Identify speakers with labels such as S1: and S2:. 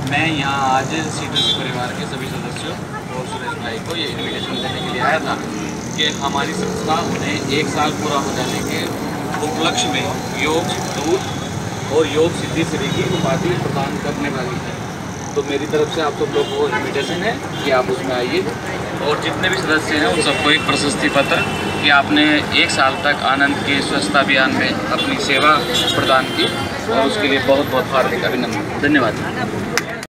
S1: मैं यहाँ आज CtoC परिवार के सभी सदस्यों और सुरेश भाई को ये इन्विटेशन देने के लिए आया था कि हमारी संस्था उन्हें 1 साल पूरा हो जाने के उपलक्ष्य में योग दूत और योग सिद्धि श्री की उपाधि प्रदान करने वाली है। तो मेरी तरफ से आप सब लोग को इन्विटेशन है कि आप उसमें आइए और जितने भी सदस्य हैं उन सबको एक प्रशस्ति पत्र कि आपने 1 साल तक आनंद के स्वच्छता अभियान में अपनी सेवा प्रदान की और उसके लिए बहुत बहुत हार्दिक अभिनंदन। धन्यवाद।